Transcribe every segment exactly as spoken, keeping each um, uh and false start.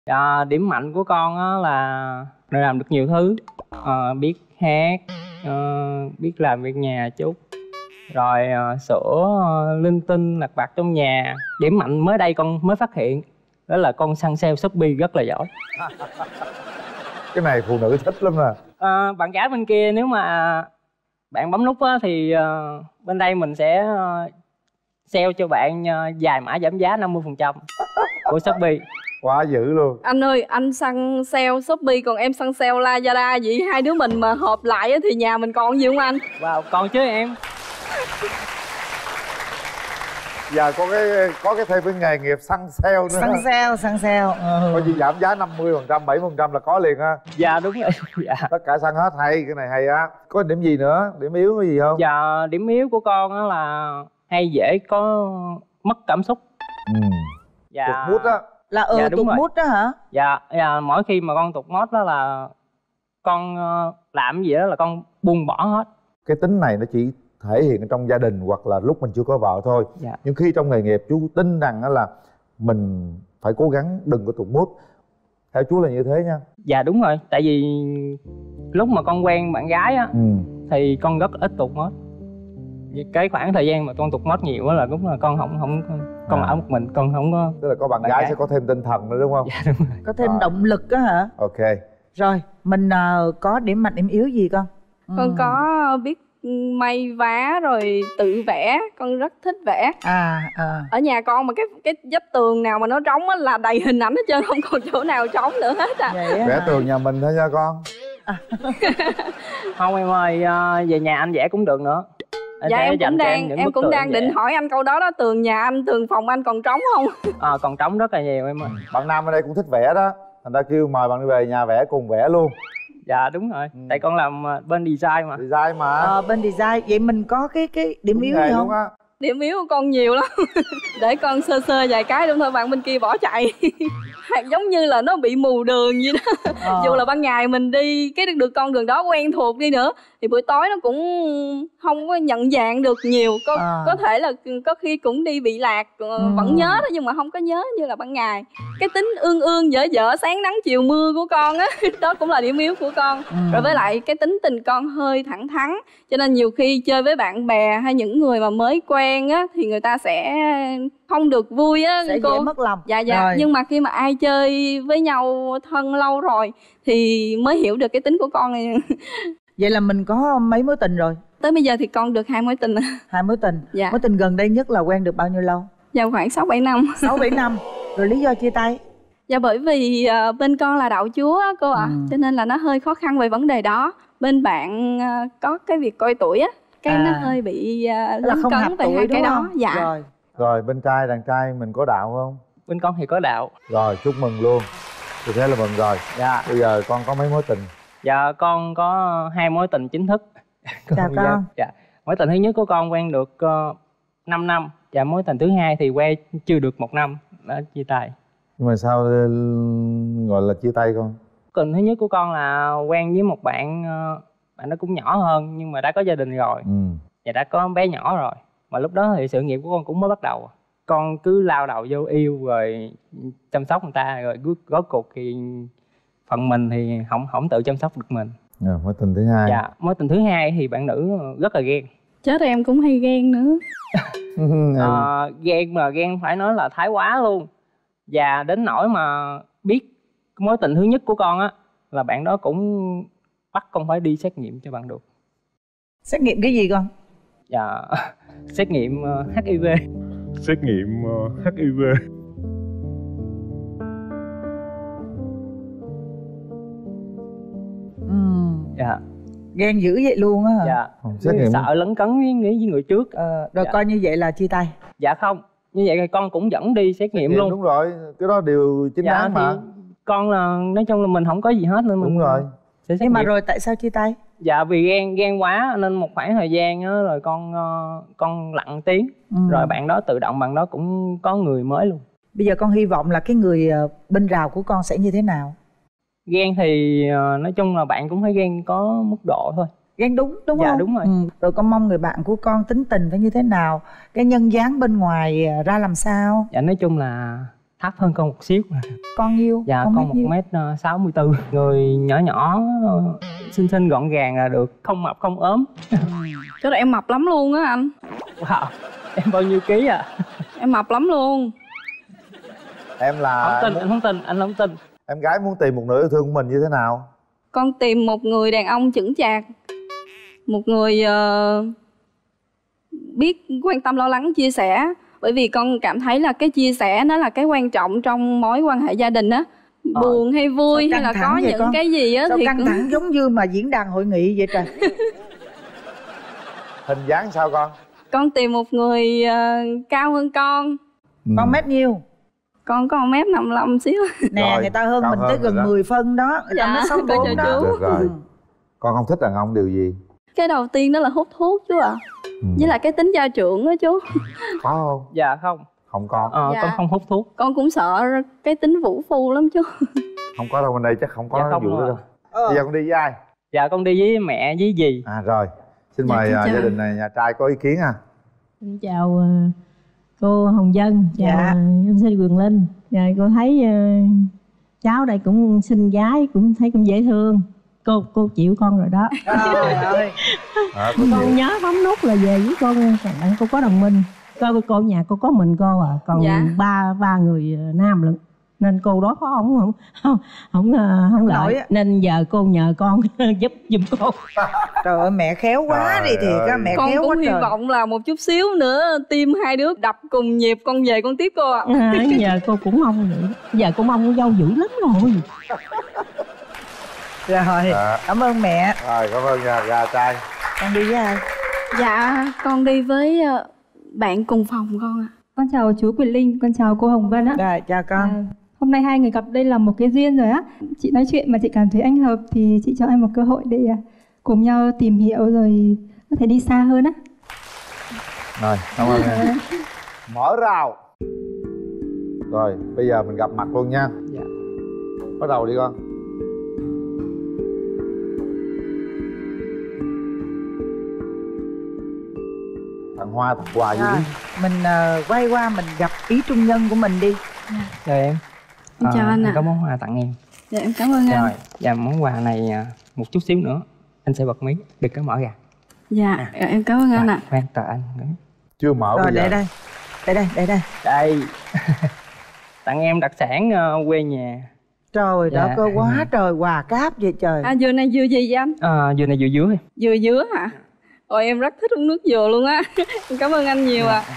À, điểm mạnh của con á là làm được nhiều thứ, à, biết hát, à, biết làm việc nhà chút, rồi à, sửa à, linh tinh lặt vặt trong nhà. Điểm mạnh mới đây con mới phát hiện đó là con săn sale Shopee rất là giỏi. Cái này phụ nữ thích lắm nè. À, bạn gái bên kia nếu mà bạn bấm nút á, thì uh, bên đây mình sẽ uh, sale cho bạn uh, vài mã giảm giá năm mươi phần trăm của Shopee. Quá dữ luôn. Anh ơi, anh săn sale Shopee còn em săn sale Lazada, vậy hai đứa mình mà hợp lại thì nhà mình còn gì không anh? Wow, còn chứ em. Giờ có cái có cái thêm cái nghề nghiệp săn sale nữa. Săn sale, săn sale. Ừ. Có gì giảm giá năm mươi phần trăm, bảy mươi phần trăm là có liền ha. Dạ đúng rồi. Dạ. Tất cả săn hết, hay, cái này hay á. Có điểm gì nữa? Điểm yếu có gì không? Dạ, điểm yếu của con á là hay dễ có mất cảm xúc. Ừ. Dạ. Tụt mood á. Là ừ, dạ, tụt mood đó hả? Dạ, dạ, mỗi khi mà con tụt mood đó là con uh, làm gì đó là con buông bỏ hết. Cái tính này nó chỉ thể hiện trong gia đình hoặc là lúc mình chưa có vợ thôi. Dạ. Nhưng khi trong nghề nghiệp chú tin rằng là mình phải cố gắng đừng có tụt mood. Theo chú là như thế nha. Dạ đúng rồi, tại vì lúc mà con quen bạn gái á, ừ, thì con rất ít tụt mood. Cái khoảng thời gian mà con tụt mood nhiều á là lúc là con không không con à. ở một mình, con không có. Tức là có bạn, bạn gái, gái sẽ có thêm tinh thần nữa đúng không? Dạ đúng rồi. Có thêm à. động lực á hả? Ok. Rồi, mình uh, có điểm mạnh điểm yếu gì con? Con ừ. có biết may vá rồi tự vẽ, con rất thích vẽ. À, à. Ở nhà con mà cái cái vách tường nào mà nó trống á là đầy hình ảnh hết trơn, không còn chỗ nào trống nữa hết à. Vẽ à. Tường nhà mình thôi nha con. À. Không em ơi, về nhà anh vẽ cũng được nữa. Dạ em cũng đang em, em cũng đang định hỏi anh câu đó đó, tường nhà anh, tường phòng anh còn trống không? À, còn trống rất là nhiều em ơi. Bạn nam ở đây cũng thích vẽ đó, thành ra kêu mời bạn đi về nhà vẽ cùng vẽ luôn. Dạ đúng rồi, ừ. tại con làm bên design mà. Design mà. Ờ, bên design, vậy mình có cái cái điểm đúng yếu gì không? Điểm yếu của con nhiều lắm. Để con sơ sơ vài cái đúng thôi, bạn bên kia bỏ chạy. Giống như là nó bị mù đường vậy đó. Ờ. Dù là ban ngày mình đi cái được con đường đó quen thuộc đi nữa thì buổi tối nó cũng không có nhận dạng được nhiều. Có à. có thể là có khi cũng đi bị lạc, ừ. vẫn nhớ đó nhưng mà không có nhớ như là ban ngày. Cái tính ương ương dở dở sáng nắng chiều mưa của con á, đó cũng là điểm yếu của con. Ừ. Rồi với lại cái tính tình con hơi thẳng thắn, cho nên nhiều khi chơi với bạn bè hay những người mà mới quen á thì người ta sẽ không được vui á, sẽ cô dễ mất lòng. Dạ dạ. Rồi. Nhưng mà khi mà ai chơi với nhau thân lâu rồi thì mới hiểu được cái tính của con này. Vậy là mình có mấy mối tình rồi? Tới bây giờ thì con được hai mối tình. Hai mối tình. Dạ. Mối tình gần đây nhất là quen được bao nhiêu lâu? Dạ khoảng sáu bảy năm. Sáu bảy năm. Rồi lý do chia tay? Dạ bởi vì uh, bên con là đạo Chúa á, cô ạ. À. Ừ. Cho nên là nó hơi khó khăn về vấn đề đó. Bên bạn uh, có cái việc coi tuổi á, cái à. nó hơi bị uh, lấn cấn về hai cái đó. Dạ. Rồi. Rồi bên trai, đàn trai mình có đạo không? Bên con thì có đạo. Rồi chúc mừng luôn. Thì thế là mừng rồi. Dạ. Bây giờ con có mấy mối tình? Dạ con có hai mối tình chính thức. Chào con. Dạ. Dạ. Mối tình thứ nhất của con quen được uh, năm năm. Và mối tình thứ hai thì quen chưa được một năm đã chia tay. Nhưng mà sao gọi là chia tay con? Tình thứ nhất của con là quen với một bạn, uh, bạn nó cũng nhỏ hơn nhưng mà đã có gia đình rồi. Ừ. Và đã có bé nhỏ rồi. Mà lúc đó thì sự nghiệp của con cũng mới bắt đầu. Con cứ lao đầu vô yêu rồi chăm sóc người ta, rồi rốt cuộc thì phần mình thì không không tự chăm sóc được mình. À, mối tình thứ hai. Dạ, mối tình thứ hai thì bạn nữ rất là ghen. Chết, em cũng hay ghen nữa. à, ghen mà ghen phải nói là thái quá luôn. Và đến nỗi mà biết mối tình thứ nhất của con á là bạn đó cũng bắt con phải đi xét nghiệm cho bằng được. Xét nghiệm cái gì con? Dạ, xét nghiệm uh, hát i vê. Xét nghiệm uh, hát i vê. Ừ. Dạ. Ghen dữ vậy luôn á hả? Dạ. Xét nghiệm sợ lấn cấn với, với người trước. Ờ, rồi dạ. coi như vậy là chia tay. Dạ không, như vậy thì con cũng dẫn đi xét nghiệm, xét nghiệm luôn. Đúng rồi, cái đó đều chính dạ, đáng mà. Con là nói chung là mình không có gì hết nên mình. Đúng rồi. Nhưng nghiệm. Mà rồi tại sao chia tay? Dạ vì ghen ghen quá nên một khoảng thời gian đó, rồi con con lặng tiếng. Ừ. Rồi bạn đó tự động bạn đó cũng có người mới luôn. Bây giờ con hy vọng là cái người bên rào của con sẽ như thế nào? Ghen thì nói chung là bạn cũng phải ghen có mức độ thôi. Ghen đúng đúng dạ, không? Dạ đúng rồi. Ừ. Rồi con mong người bạn của con tính tình phải như thế nào? Cái nhân dáng bên ngoài ra làm sao? Dạ nói chung là thấp hơn con một xíu. Con nhiêu? Dạ con một mét sáu mươi tư. Người nhỏ nhỏ xinh xinh gọn gàng là được, không mập không ốm. Cái đó em mập lắm luôn á anh. Wow, em bao nhiêu ký à? Em mập lắm luôn. Em là Không tin, muốn... anh không tin, anh không tin. Em gái muốn tìm một nửa yêu thương của mình như thế nào? Con tìm một người đàn ông chững chạc, một người uh, biết quan tâm lo lắng chia sẻ. Bởi vì con cảm thấy là cái chia sẻ nó là cái quan trọng trong mối quan hệ gia đình á. Ờ. Buồn hay vui hay là có những con? cái gì á sao thì căng cũng... thẳng giống như mà diễn đàn hội nghị vậy trời. Hình dáng sao con? Con tìm một người uh, cao hơn con. Ừ. Con mét nhiêu? Con có một mét năm mươi lăm xíu. Nè Rồi, người ta hơn cao mình hơn tới rồi gần đó. mười phân đó. Người ta Dạ, mét sáu con bốn chào đó. chú. Được rồi. Ừ. Con không thích đàn ông điều gì? Cái đầu tiên đó là hút thuốc chú ạ. À. Ừ. Với lại cái tính gia trưởng đó chú. Có không? Dạ không. Không có. Ờ, Dạ. con không hút thuốc. Con cũng sợ cái tính vũ phu lắm chú. Không có đâu, bên đây chắc không có Dạ không vụ đó à. đâu. Ờ. Bây giờ con đi với ai? Dạ con đi với mẹ với dì. À rồi. Xin Dạ, mời xin à, chào. gia đình này nhà trai có ý kiến à. Xin chào ờ, cô Hồng Vân, chào Dạ. ờ, em xin Quyền Linh. Rồi cô thấy ờ, cháu đây cũng xinh gái, cũng thấy cũng dễ thương. Cô cô chịu con rồi đó. Trời ơi. À, có Con chịu. nhớ bấm nút là về với con, còn bạn cô có đồng minh. Cô cô nhà cô có mình cô à, còn Dạ. ba ba người ờ, nam lận. Nên cô đó có không không không không, ờ, không nổi lợi á. nên giờ cô nhờ con giúp giùm cô. Trời ơi mẹ khéo quá Trời đi thiệt á, ơi. mẹ Con khéo cũng quá hy trời. vọng là một chút xíu nữa tim hai đứa đập cùng nhịp con về con tiếp cô ạ. À. À, giờ cô cũng mong vậy. Giờ cô mong con dâu dữ lắm rồi. Rồi, Dạ. cảm ơn mẹ. Rồi cảm ơn nhà gà trai. Con đi với ai? Dạ con đi với ờ, bạn cùng phòng con ạ. À. Con chào chú Quyền Linh, con chào cô Hồng Vân ạ. Rồi, chào con. À, hôm nay hai người gặp đây là một cái duyên rồi á. Chị nói chuyện mà chị cảm thấy anh hợp thì chị cho em một cơ hội để à, cùng nhau tìm hiểu rồi có thể đi xa hơn á. Rồi, cảm ơn em. Mở rào. Rồi, bây giờ mình gặp mặt luôn nha. Dạ. Bắt đầu đi con. Tặng hoa, tặng quà gì Rồi, đi. mình uh, quay qua mình gặp ý trung nhân của mình đi. Chào em. Em chào anh ạ. Có món quà tặng em. Dạ em cảm ơn anh. Rồi, và món quà này à, một chút xíu nữa anh sẽ bật mí, đừng có mở ra. Dạ em cảm ơn anh ạ. Khoan chờ anh. Chưa mở Rồi bây giờ. để đây. Đây đây, đây đây. Đây. Tặng em đặc sản uh, quê nhà. Trời Dạ. đất ơi, quá trời quà cáp vậy trời. À dừa này dừa gì vậy anh? À, dừa này dừa dứa. Dừa dứa hả? Ôi em rất thích uống nước dừa luôn á. Em cảm ơn anh nhiều ạ. À.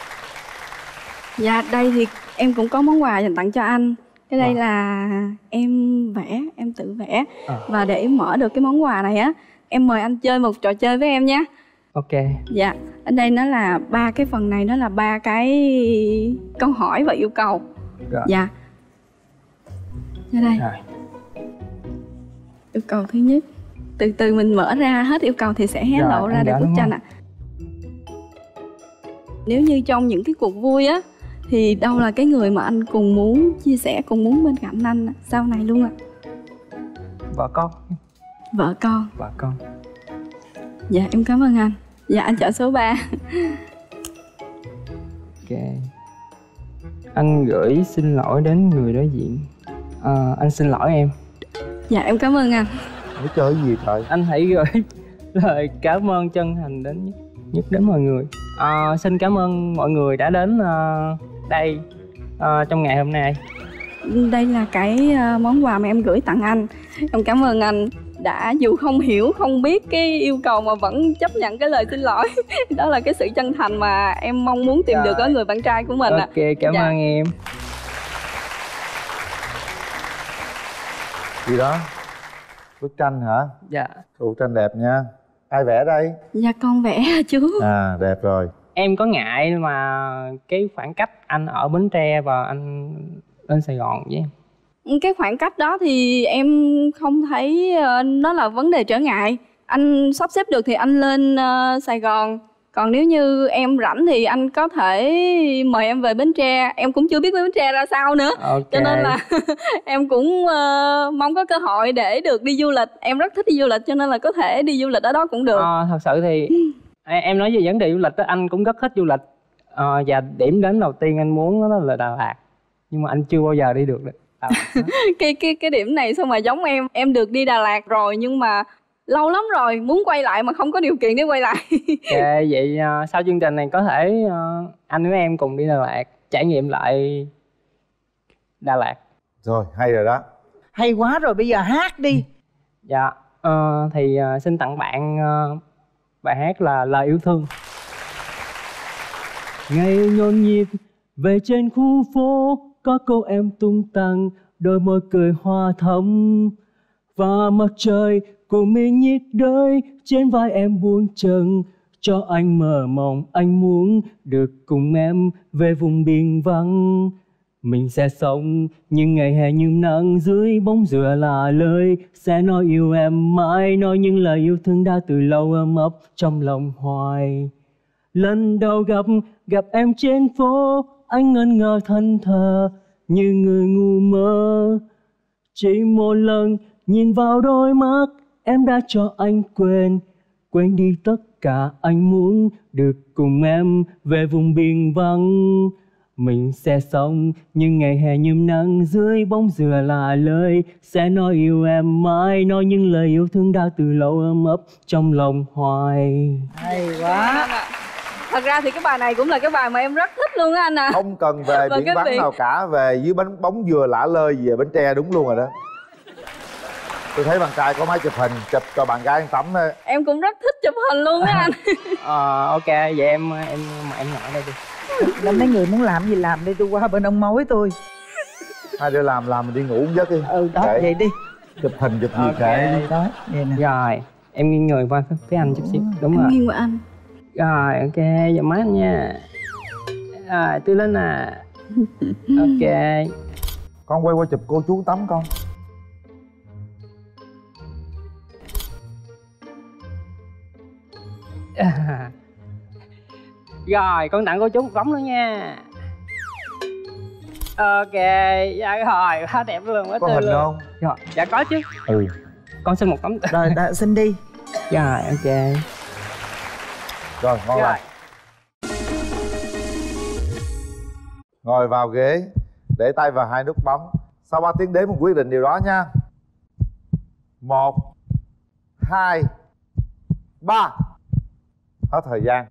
Dạ đây thì em cũng có món quà dành tặng cho anh. Cái đây Wow. là em vẽ, em tự vẽ. À. Và để mở được cái món quà này á, em mời anh chơi một trò chơi với em nhé. Ok. Dạ, ở đây nó là ba cái phần này, nó là ba cái câu hỏi và yêu cầu. Rồi. Dạ. Ra đây. Rồi. Yêu cầu thứ nhất. Từ từ mình mở ra hết yêu cầu thì sẽ hé Rồi, lộ ra anh được đỡ bức đúng tranh không? ạ. Nếu như trong những cái cuộc vui á thì đâu là cái người mà anh cùng muốn chia sẻ, cùng muốn bên cạnh anh sau này luôn ạ? Vợ con. Vợ con. Vợ con. Dạ em cảm ơn anh. Dạ anh chọn số ba. Ok. Anh gửi xin lỗi đến người đối diện. À, anh xin lỗi em. Dạ em cảm ơn anh. Ủa chơi gì trời? Anh hãy gửi lời cảm ơn chân thành đến nhất, nhất đến mọi người. À, xin cảm ơn mọi người đã đến uh, đây uh, trong ngày hôm nay. Đây là cái uh, món quà mà em gửi tặng anh. Em cảm ơn anh đã dù không hiểu, không biết cái yêu cầu mà vẫn chấp nhận cái lời xin lỗi. Đó là cái sự chân thành mà em mong muốn tìm Rồi. được ở người bạn trai của mình ạ. Ok, cảm Dạ. ơn em. Gì đó? Bức tranh hả? Dạ. Bức tranh đẹp nha. Ai vẽ đây? Dạ con vẽ hả chú? À đẹp rồi. Em có ngại mà cái khoảng cách anh ở Bến Tre và anh lên Sài Gòn với em. Cái khoảng cách đó thì em không thấy uh, nó là vấn đề trở ngại. Anh sắp xếp được thì anh lên uh, Sài Gòn. Còn nếu như em rảnh thì anh có thể mời em về Bến Tre. Em cũng chưa biết Bến Tre ra sao nữa. Ok. Cho nên là em cũng uh, mong có cơ hội để được đi du lịch. Em rất thích đi du lịch cho nên là có thể đi du lịch ở đó cũng được. À, thật sự thì em em nói về vấn đề du lịch đó, anh cũng rất thích du lịch. À, và điểm đến đầu tiên anh muốn đó là Đà Lạt. nhưng mà anh chưa bao giờ đi được đấy. À, cái cái cái điểm này sao mà giống em em được đi Đà Lạt rồi nhưng mà lâu lắm rồi muốn quay lại mà không có điều kiện để quay lại. okay, vậy uh, sau chương trình này có thể uh, anh với em cùng đi Đà Lạt trải nghiệm lại Đà Lạt. Rồi, hay rồi đó. Hay quá rồi, bây giờ hát đi. Dạ, uh, thì uh, xin tặng bạn uh, bài hát là Lời Yêu Thương. Ngày nhộn nhịp về trên khu phố, có cô em tung tăng, đôi môi cười hoa thắm. Và mặt trời của mình nhiệt đới, trên vai em buông chân, cho anh mơ mộng. Anh muốn được cùng em về vùng biển vắng. Mình sẽ sống những ngày hè nhuộm nắng, dưới bóng dừa là lời sẽ nói yêu em mãi, nói những lời yêu thương đã từ lâu ấm ấp trong lòng hoài. Lần đầu gặp gặp em trên phố, anh ngẩn ngơ thân thờ như người ngu mơ. Chỉ một lần nhìn vào đôi mắt, em đã cho anh quên quên đi tất cả. Anh muốn được cùng em về vùng biển vắng. Mình sẽ sống những ngày hè nhuộm nắng, dưới bóng dừa là lời sẽ nói yêu em mãi, nói những lời yêu thương đã từ lâu ấm ấp trong lòng hoài. Hay quá. Thật ra thì cái bài này cũng là cái bài mà em rất thích luôn á anh à. Không cần về Và biển cái vắng việc- nào cả, về dưới bánh bóng dừa lả lơi về Bến Tre đúng luôn rồi đó. Tôi thấy bạn trai có máy chụp hình, chụp cho bạn gái ăn tắm đó. Em cũng rất thích chụp hình luôn á anh. Ờ, ok, vậy em em mà em ngồi đây đi. Là mấy người muốn làm gì làm đi, tôi qua bên ông mối tôi. Hai đứa làm làm mình đi ngủ giấc đi. Ừ đó, Kệ. vậy đi. Chụp hình chụp gì Ok. kệ đi. Đó, vậy nè. Rồi, em nghiêng người qua phía anh chút xíu. Đúng Em rồi. nghiêng qua anh. Rồi, ok, giờ mắt nha. Rồi, Tư Linh à. Ok. Con quay qua chụp cô chú tắm con. Rồi, con tặng cô chú một tấm nữa nha. Ok, dạ rồi, quá đẹp luôn, quá Có tươi hình luôn. không? Rồi, dạ có chứ. Ừ. Con xin một tấm. Rồi, đã, xin đi. Rồi, ok. Rồi, ngon Rồi. lành. Ngồi vào ghế, để tay vào hai nút bấm. Sau ba tiếng đếm mình quyết định điều đó nha. Một, hai, ba. Hết thời gian.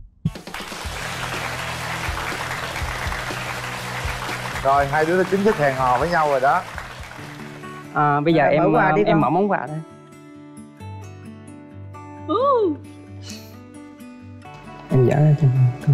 Rồi, hai đứa đã chính thức hẹn hò với nhau rồi đó. À, bây giờ Rồi, em mở quà ờ, đi em con. mở món quà thôi. Em dở ra cho con.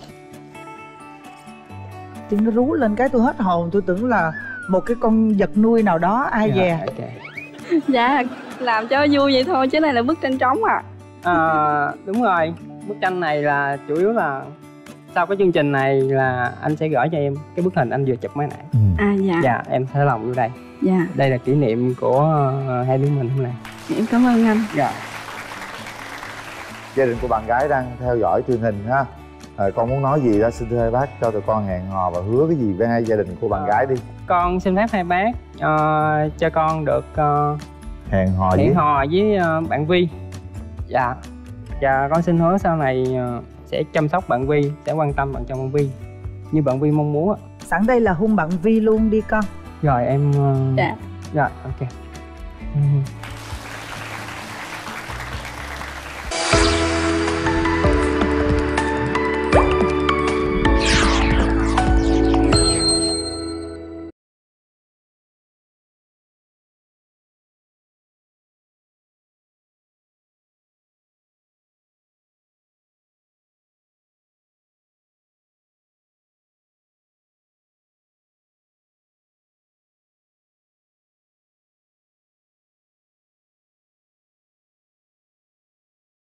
Tiếng nó rú lên cái tôi hết hồn. Tôi tưởng là một cái con vật nuôi nào đó ai Dạ, dè. ok. Dạ, làm cho vui vậy thôi chứ này là bức tranh trống à. À, đúng rồi, bức tranh này là chủ yếu là sau cái chương trình này là anh sẽ gửi cho em cái bức hình anh vừa chụp mới nãy. Ừ. À dạ. Dạ, em sẽ lòng vô đây. Dạ, Đây là kỷ niệm của uh, hai đứa mình hôm nay. em cảm ơn anh. Dạ. Gia đình của bạn gái đang theo dõi truyền hình ha. À, con muốn nói gì đó xin thưa hai bác cho tụi con hẹn hò và hứa cái gì với hai gia đình của bạn À. gái đi. Con xin phép hai bác ờ, cho con được uh, Hẹn hò hẹn với hò với ờ, bạn Vi. Dạ. Và con xin hứa sau này ờ, sẽ chăm sóc bạn Vi, sẽ quan tâm bạn chồng bạn Vi như bạn Vi mong muốn ạ. Sẵn đây là hôn bạn Vi luôn đi con. Rồi em ờ, Dạ. Dạ, ok. Ừ.